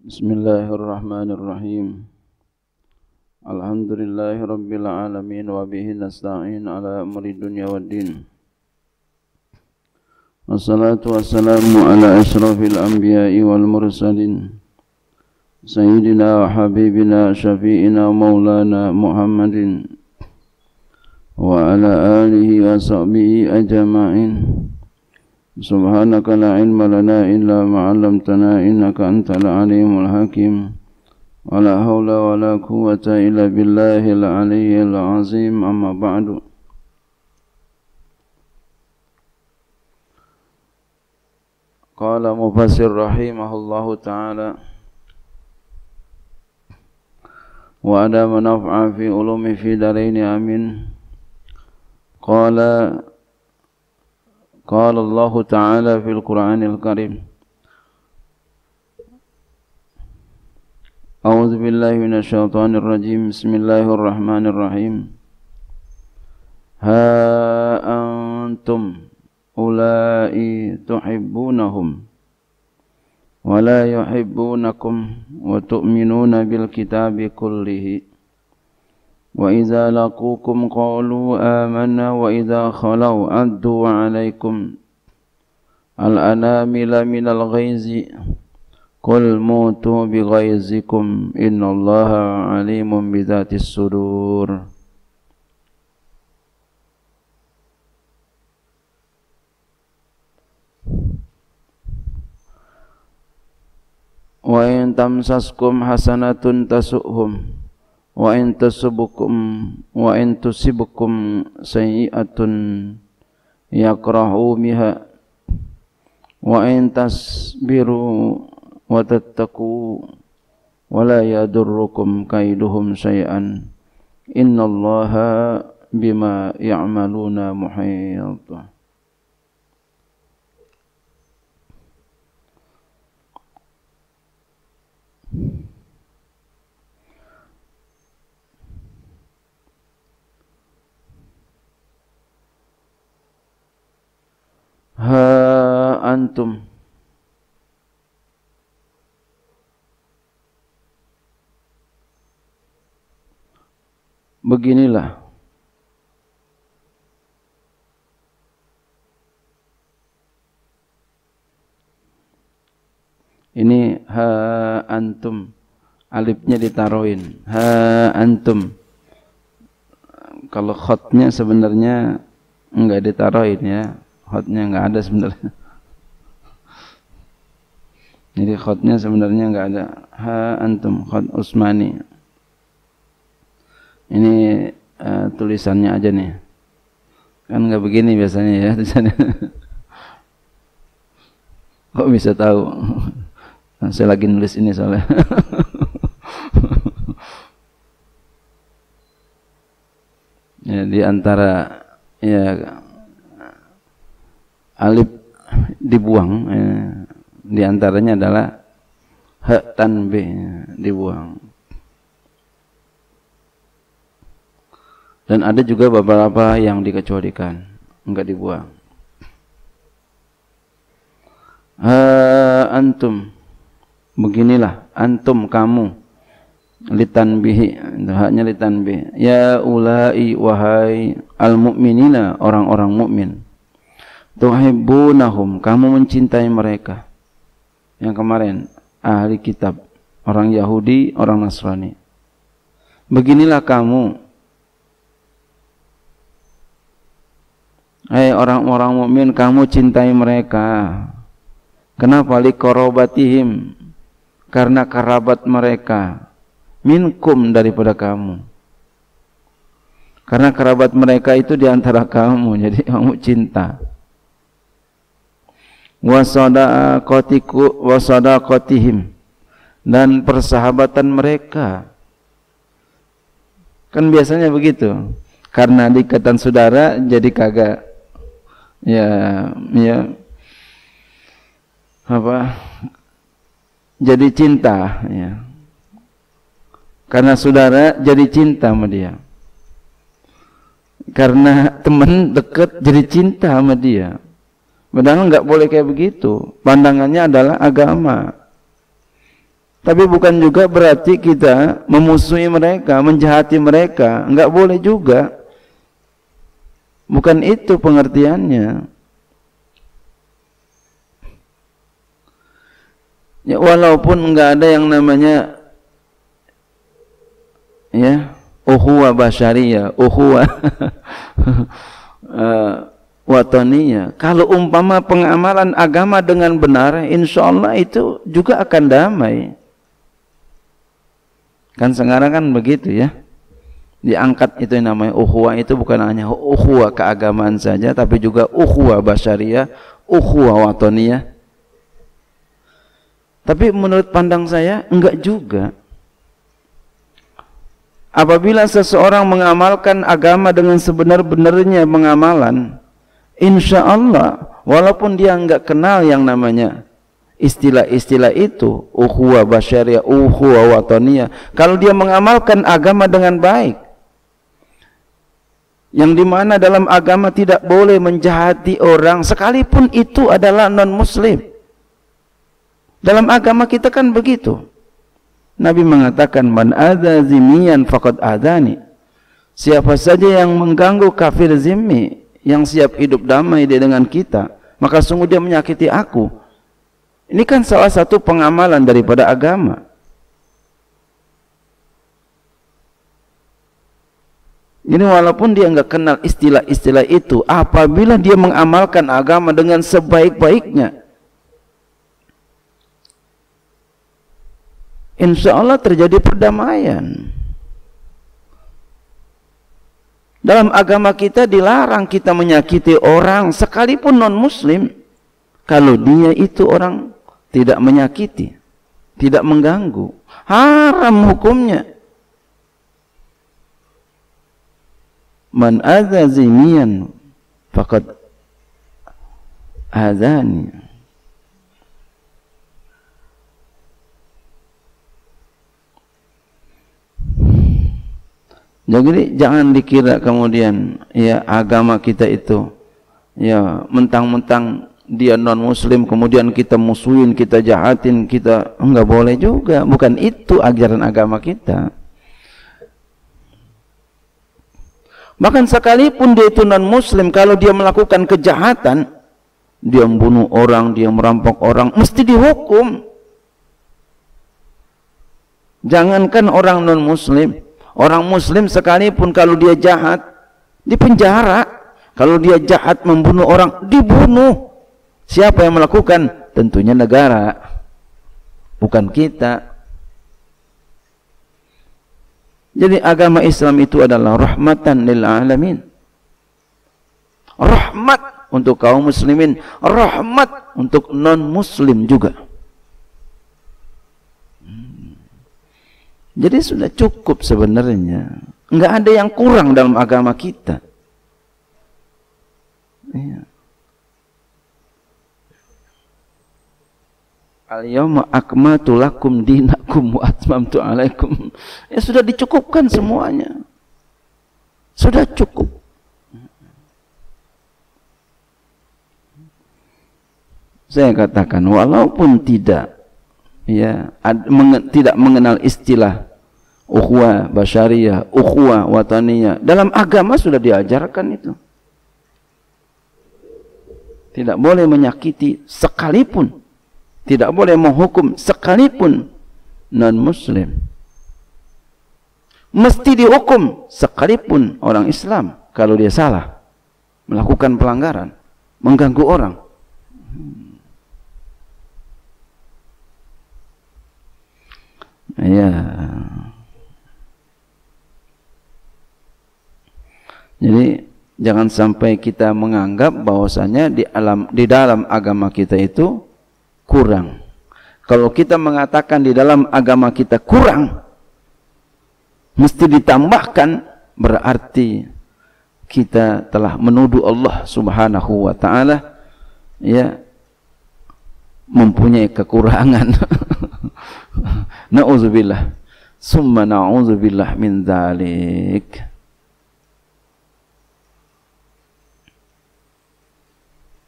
Bismillahirrahmanirrahim. Alhamdulillahi rabbil alamin wa bihi nasta'in ala amri dunya waddin. Wassalatu wassalamu ala asyrafil anbiya'i wal mursalin sayyidina wa habibina syafi'ina maulana Muhammadin wa ala alihi wa sahbihi ajma'in. Subhanaka la ilma lana illa ma 'allamtana innaka antal alimul hakim. Wa la haula wa la quwwata illa billahil aliyyil azim. Amma ba'du. Qala mufassir rahimahullahu ta'ala wa adama naf'a fi ulumi fi daraini amin. قال الله تعالى في القرآن الكريم أعوذ بالله من الشيطان الرجيم بسم الله الرحمن الرحيم ها أنتم أولئك تحبونهم ولا يحبونكم وتؤمنون بالكتاب كله وإذا لقوكم قالوا آمنا وإذا خلوا عدوا عليكم الأنامل من الغيظ قل موتوا بغيظكم إن الله عليم بذات الصدور. وإن تمسسكم حسنة تسؤهم وإن تصبكم سيئة يكرهوا بها وإن تصبروا وتتقوا ولا يضركم كيدهم شيئا إن الله بما يعملون محيط. Ha antum beginilah ini ha antum alifnya ditaruhin ha antum, kalau khotnya sebenarnya enggak ditaruhin ya, khotnya enggak ada sebenarnya. Jadi khotnya sebenarnya enggak ada. Ha antum, khot Utsmani. Ini tulisannya aja nih. Kan enggak begini biasanya ya tulisannya. Kok bisa tahu? Saya lagi nulis ini soalnya. Ya, di antara ya alif dibuang, di antaranya adalah ha tanbih dibuang. Dan ada juga beberapa yang dikecualikan, enggak dibuang. Ha antum, beginilah antum kamu, litanbihi, haknya litanbih. Ya ulai wahai al-mu'minina, orang-orang mukmin. Tuhibbunahum, kamu mencintai mereka. Yang kemarin ahli kitab, orang Yahudi, orang Nasrani. Beginilah kamu, hai orang-orang mukmin, kamu cintai mereka. Kenapa? Liqarabatihim, karena kerabat mereka. Minkum, daripada kamu. Karena kerabat mereka itu di antara kamu, jadi kamu cinta. Wasadaqatihim, dan persahabatan mereka. Kan biasanya begitu. Karena ikatan saudara jadi kagak jadi cinta ya. Karena saudara jadi cinta sama dia. Karena teman dekat jadi cinta sama dia. Padahal nggak boleh kayak begitu. Pandangannya adalah agama. Tapi bukan juga berarti kita memusuhi mereka, menjahati mereka. Enggak boleh juga. Bukan itu pengertiannya. Ya, walaupun enggak ada yang namanya ya ukhuwah basyariyah, ukhuwah wataniyah. Kalau umpama pengamalan agama dengan benar, insya Allah itu juga akan damai. Kan sekarang kan begitu ya, diangkat itu yang namanya ukhuwah, itu bukan hanya ukhuwah keagamaan saja, tapi juga ukhuwah basyariyah, ukhuwah wataniyah. Tapi menurut pandang saya enggak juga. Apabila seseorang mengamalkan agama dengan sebenar-benarnya pengamalan, insya Allah walaupun dia enggak kenal yang namanya istilah-istilah itu, ukhuwah basyariyah, ukhuwah wataniyah, kalau dia mengamalkan agama dengan baik, yang dimana dalam agama tidak boleh menjahati orang sekalipun itu adalah non-muslim. Dalam agama kita kan begitu. Nabi mengatakan, man adza zimmiyan faqad adani. Siapa saja yang mengganggu kafir zimmi yang siap hidup damai dengan kita, maka sungguh dia menyakiti aku. Ini kan salah satu pengamalan daripada agama. Jadi walaupun dia enggak kenal istilah-istilah itu, apabila dia mengamalkan agama dengan sebaik-baiknya, insya Allah terjadi perdamaian. Dalam agama kita dilarang kita menyakiti orang sekalipun non-muslim, kalau dia itu orang tidak menyakiti, tidak mengganggu, haram hukumnya. Man adza zimiyan faqad adzani. Jadi jangan dikira kemudian ya agama kita itu ya mentang-mentang dia non muslim kemudian kita musuhin, kita jahatin, kita enggak boleh juga. Bukan itu ajaran agama kita. Bahkan sekalipun dia itu non muslim, kalau dia melakukan kejahatan, dia membunuh orang, dia merampok orang, mesti dihukum. Jangankan orang non muslim, orang muslim sekalipun kalau dia jahat dipenjara. Kalau dia jahat membunuh orang, dibunuh. Siapa yang melakukan? Tentunya negara, bukan kita. Jadi agama Islam itu adalah rahmatan lil alamin. Rahmat untuk kaum muslimin, rahmat untuk non muslim juga. Jadi sudah cukup sebenarnya. Enggak ada yang kurang dalam agama kita. Iya. Al-yawma akmaltu lakum dinakum wa atmamtu alaikum. Ya sudah dicukupkan semuanya. Sudah cukup. Saya katakan walaupun tidak tidak mengenal istilah ukhuwah basyariyah, ukhuwah wataniyah, dalam agama sudah diajarkan itu. Tidak boleh menyakiti sekalipun, tidak boleh menghukum sekalipun non muslim. Mesti dihukum sekalipun orang Islam kalau dia salah, melakukan pelanggaran, mengganggu orang. Ya. Jadi jangan sampai kita menganggap bahwasanya di dalam agama kita itu kurang. Kalau kita mengatakan di dalam agama kita kurang, mesti ditambahkan, berarti kita telah menuduh Allah Subhanahu wa taala ya mempunyai kekurangan. Na'udzubillah. Summa na'udzubillah min dzalik.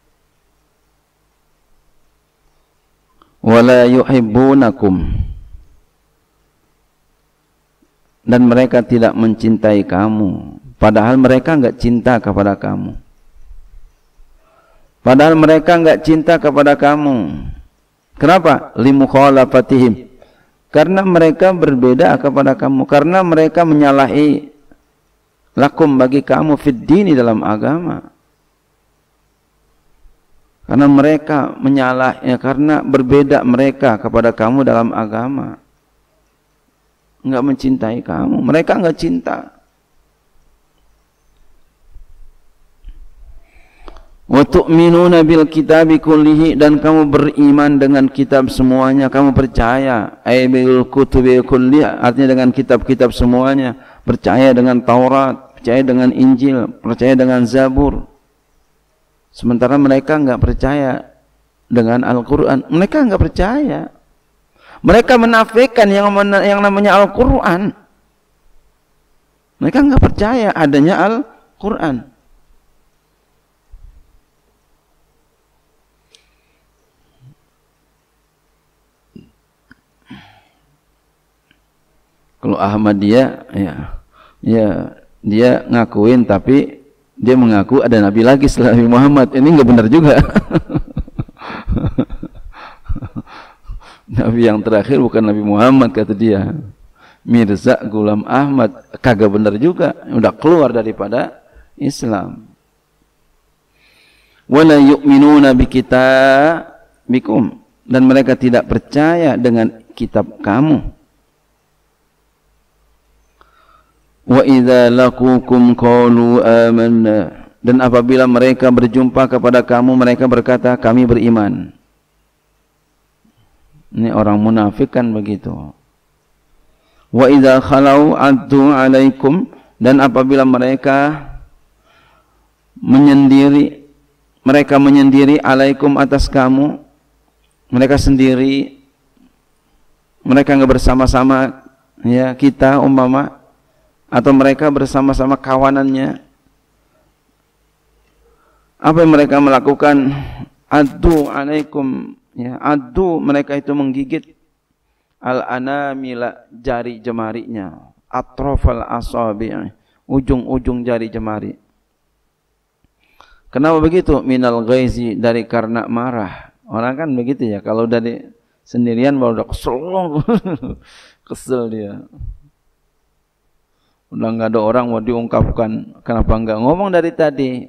Wala yuhibbunakum dan mereka tidak mencintai kamu, padahal mereka enggak cinta kepada kamu. Padahal mereka enggak cinta kepada kamu. Kenapa? Limukhalafatihim. Karena mereka berbeda kepada kamu, karena mereka menyalahi lakum bagi kamu fid dini dalam agama. Karena mereka menyalahi, karena berbeda mereka kepada kamu dalam agama. Enggak mencintai kamu, mereka enggak cinta. Wa tu'minuna bil kitabi kullihi, dan kamu beriman dengan kitab semuanya, kamu percaya bil kutubi kulliha, artinya dengan kitab-kitab semuanya, percaya dengan Taurat, percaya dengan Injil, percaya dengan Zabur. Sementara mereka enggak percaya dengan Al-Qur'an, mereka enggak percaya. Mereka menafikan yang namanya Al-Qur'an. Mereka enggak percaya adanya Al-Qur'an. Kalau Ahmadiyah ya dia ngakuin, tapi dia mengaku ada nabi lagi setelah Nabi Muhammad. Ini enggak benar juga. Nabi yang terakhir bukan Nabi Muhammad, kata dia. Mirza Ghulam Ahmad, kagak benar juga, udah keluar daripada Islam. Wala yu'minuna bikitabikum, dan mereka tidak percaya dengan kitab kamu. Wa idza laqukum qalu amanna, dan apabila mereka berjumpa kepada kamu, mereka berkata kami beriman. Ini orang munafik kan begitu. Wa idza khalau addu alaikum, dan apabila mereka menyendiri alaikum atas kamu, mereka sendiri, mereka enggak bersama-sama ya kita umpama, atau mereka bersama-sama kawanannya, apa yang mereka melakukan? Addu alaikum, ya, addu, mereka itu menggigit al-anamila, jari jemarinya, atrafal asabi', ujung-ujung jari jemari. Kenapa begitu? Minal ghaizi, dari karena marah. Orang kan begitu ya, kalau dari sendirian baru udah kesel, kesel dia. Udah nggak ada orang mau diungkapkan, kenapa nggak ngomong dari tadi?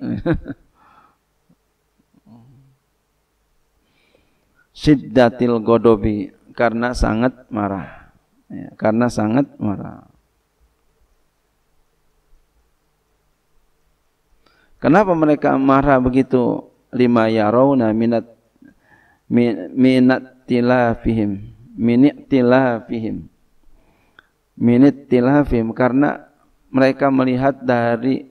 Syiddatil godobi, karena sangat marah, ya, karena sangat marah. Kenapa mereka marah begitu? Lima yarawna minat tilafihim, karena mereka melihat dari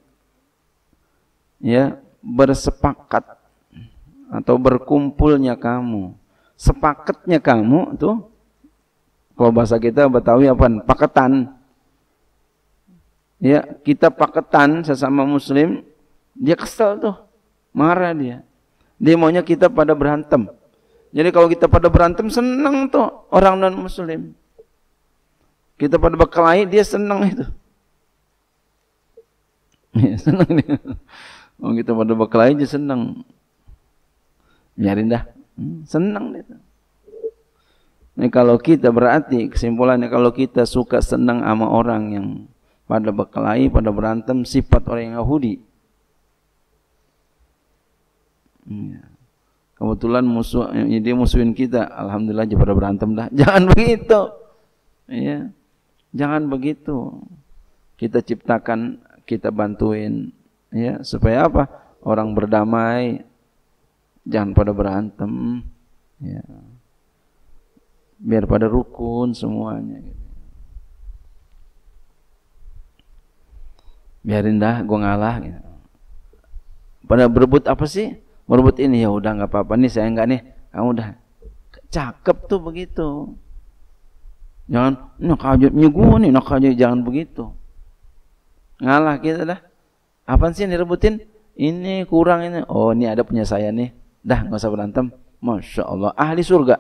ya bersepakat atau berkumpulnya kamu, sepakatnya kamu tuh, kalau bahasa kita Betawi apa? Paketan. Ya, kita paketan sesama muslim, dia kesel tuh, marah dia. Dia maunya kita pada berantem. Jadi kalau kita pada berantem senang tuh orang non muslim. Kita pada berkelahi, dia senang itu. Ya, senang dia. Oh, kita pada berkelahi dia senang. Biarin dah. Senang dia. Ini kalau kita, berarti kesimpulannya, kalau kita suka senang sama orang yang pada berkelahi, pada berantem, sifat orang Yahudi. Ya. Kebetulan dia musuhin kita, alhamdulillah aja pada berantem dah. Jangan begitu. Ya. Jangan begitu. Kita ciptakan, kita bantuin, ya, supaya apa? Orang berdamai, jangan pada berantem, ya. Biar pada rukun semuanya. Biarin dah, gua ngalah. Gitu. Pada berebut apa sih? Berebut ini, ya udah nggak apa-apa nih, saya enggak nih. Kamu udah cakep tuh begitu. Jangan nak ajabnya gua nih, nak ajab, jangan begitu. Ngalah kita dah. Apaan sih yang direbutin? Ini kurang ini. Oh, ini ada punya saya nih. Dah, enggak usah berantem. Masya Allah, ahli surga.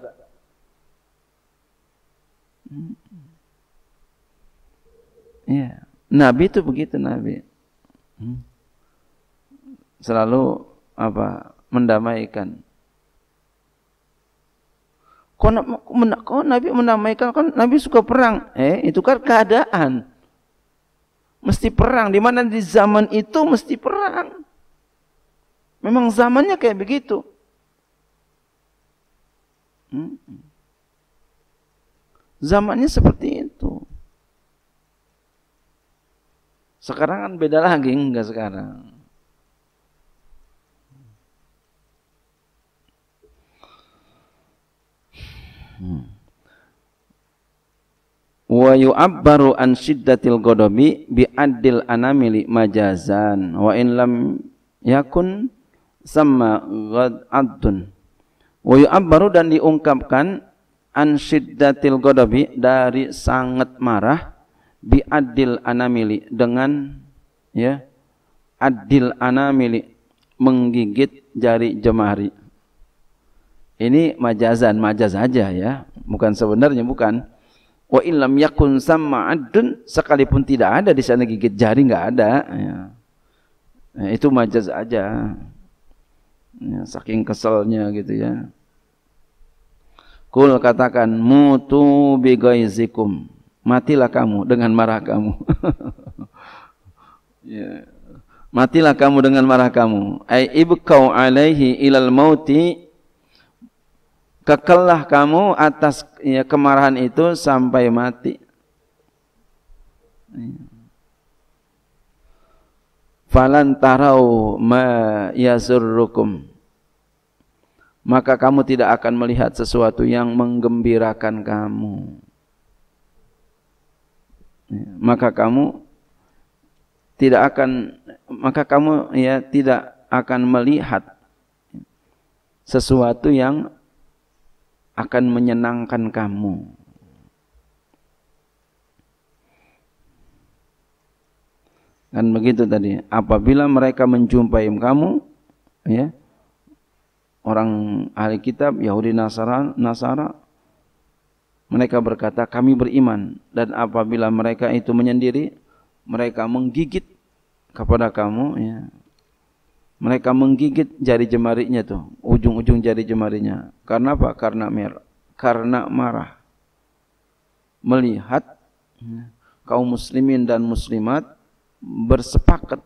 Ya, Nabi itu begitu Nabi. Selalu mendamaikan. Kok Nabi mendamaikan? Kan Nabi suka perang. Itu kan keadaan. Mesti perang. Di mana di zaman itu mesti perang. Memang zamannya kayak begitu. Zamannya seperti itu. Sekarang kan beda lagi, enggak sekarang. Wa yu'abbaru an syiddatil ghadabi bi addil anamili majazan wa in lam yakun sama ghad'adun. Wa yu'abbaru dan diungkapkan an syiddatil ghadabi dari sangat marah bi addil anamili dengan addil anamili menggigit jari jemari. Ini majaz aja ya, bukan sebenarnya bukan. Wa illam yakun sama adun, sekalipun tidak ada di sana gigit jari, nggak ada ya. Itu majaz aja ya, saking keselnya gitu ya. Kul katakan mutu bi ghaizikum, matilah kamu dengan marah kamu. Ya. Matilah kamu dengan marah kamu. Ai ibqau alaihi ilal mauti, kekellah kamu atas kemarahan itu sampai mati. Falan tarau ma yasurrukum, maka kamu tidak akan melihat sesuatu yang menggembirakan kamu. Maka kamu tidak akan melihat sesuatu yang akan menyenangkan kamu. Kan begitu tadi. Apabila mereka menjumpai kamu, ya, orang ahli kitab, Yahudi, Nasara, mereka berkata kami beriman. Dan apabila mereka itu menyendiri, mereka menggigit kepada kamu, ya. Mereka menggigit jari jemarinya tuh, ujung-ujung jari jemarinya. Karena apa? Karena marah. Melihat kaum muslimin dan muslimat bersepakat,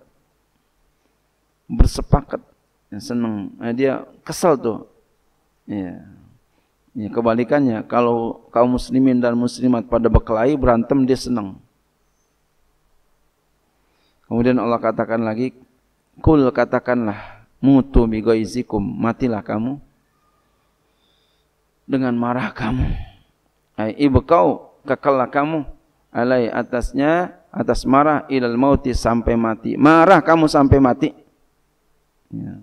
senang. Dia kesal tuh. Ya. Ya, kebalikannya, kalau kaum muslimin dan muslimat pada berkelahi berantem, dia senang. Kemudian Allah katakan lagi, kul katakanlah mutu bi ghaizikum, matilah kamu dengan marah kamu. Ai ibqau, kekallah kamu alai atasnya, atas marah ilal mauti, sampai mati. Marah kamu sampai mati. Ya.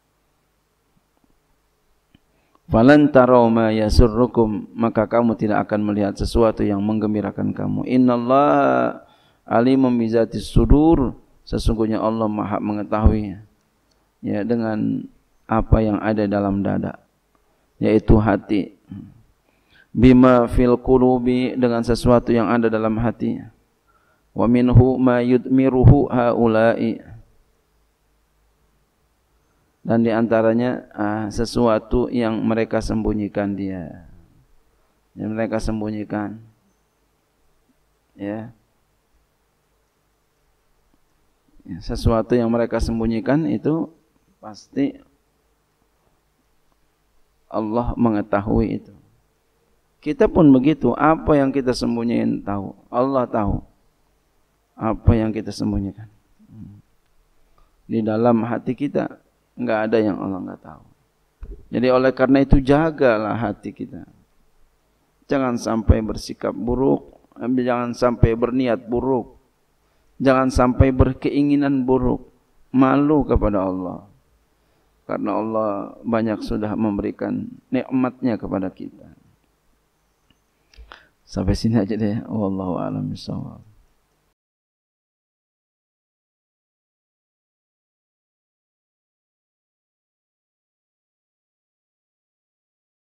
Falan tarau ma yasurrukum, maka kamu tidak akan melihat sesuatu yang menggembirakan kamu. Innallaha alimum bizatis sudur, sesungguhnya Allah Maha mengetahui ya dengan apa yang ada dalam dada, yaitu hati. Bima fil qulubi, dengan sesuatu yang ada dalam hati. Wa minhu ma yudmiruhu haula'i, dan di antaranya sesuatu yang mereka sembunyikan dia. Yang mereka sembunyikan. Ya. Sesuatu yang mereka sembunyikan itu pasti Allah mengetahui itu. Kita pun begitu, apa yang kita sembunyikan tahu, Allah tahu apa yang kita sembunyikan. Di dalam hati kita enggak ada yang Allah enggak tahu. Jadi oleh karena itu jagalah hati kita. Jangan sampai bersikap buruk, jangan sampai berniat buruk. Jangan sampai berkeinginan buruk, malu kepada Allah. Karena Allah banyak sudah memberikan nikmatnya kepada kita. Sampai sini aja deh. Wallahu a'lam bishawab.